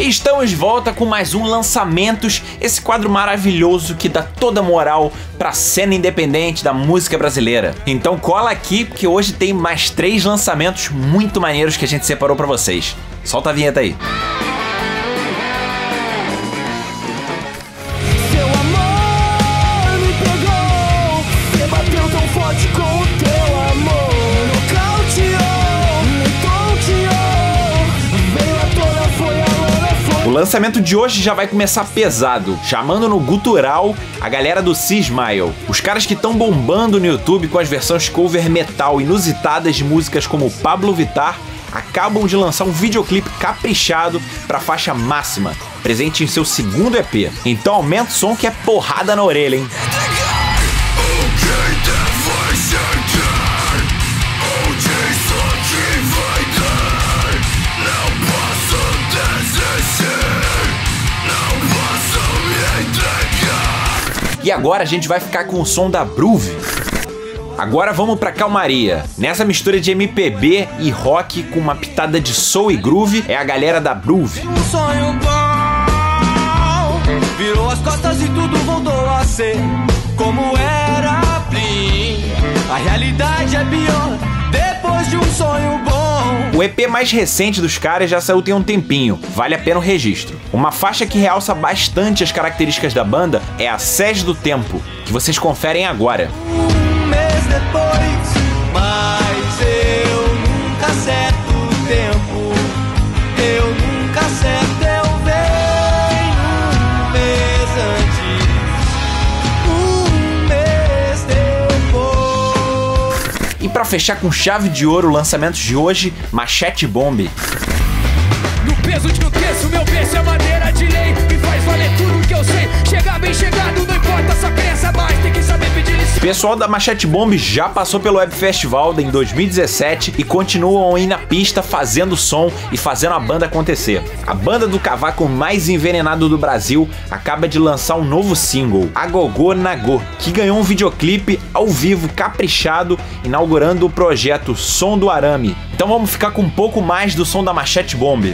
Estamos de volta com mais um Lançamentos, esse quadro maravilhoso que dá toda a moral pra cena independente da música brasileira. Então cola aqui, porque hoje tem mais 3 lançamentos muito maneiros que a gente separou pra vocês. Solta a vinheta aí. O lançamento de hoje já vai começar pesado, chamando no gutural a galera do C-Smile. Os caras que estão bombando no YouTube com as versões cover metal inusitadas de músicas como Pablo Vittar, acabam de lançar um videoclipe caprichado pra faixa Máxima, presente em seu segundo EP. Então aumenta o som que é porrada na orelha, hein? E agora a gente vai ficar com o som da Bruve. Agora vamos pra calmaria. Nessa mistura de MPB e rock com uma pitada de soul e groove é a galera da Bruve. Um sonho bom virou as costas e tudo voltou a ser como era. A realidade é pior depois de um sonho bom. O EP mais recente dos caras já saiu tem um tempinho, vale a pena o registro. Uma faixa que realça bastante as características da banda é a Sede do Tempo, que vocês conferem agora. Um mês depois, mas eu nunca acerto o tempo. Eu nunca acerto, eu venho um mês antes, um mês depois. E pra fechar com chave de ouro, lançamentos de hoje, Machete Bomb. No peso de um terço, meu berço é madeira de lei. Me faz valer tudo que eu sei. Chegar bem chegado, não importa essa crença, mas tem que saber pedir licença. O pessoal da Machete Bomb já passou pelo Web Festival em 2017 e continuam aí na pista fazendo som e fazendo a banda acontecer. A banda do cavaco mais envenenado do Brasil acaba de lançar um novo single, Agogô Nagô, que ganhou um videoclipe ao vivo caprichado, inaugurando o projeto Som do Arame. Então vamos ficar com um pouco mais do som da Machete Bomb.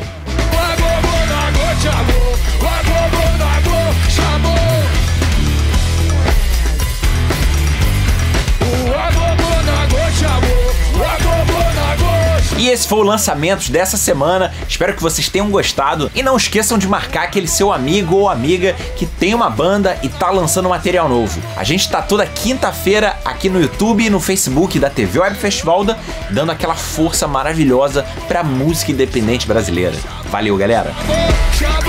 E esse foi o lançamento dessa semana, espero que vocês tenham gostado e não esqueçam de marcar aquele seu amigo ou amiga que tem uma banda e tá lançando material novo. A gente tá toda quinta-feira aqui no YouTube e no Facebook da TV Web Festival, dando aquela força maravilhosa pra música independente brasileira. Valeu, galera!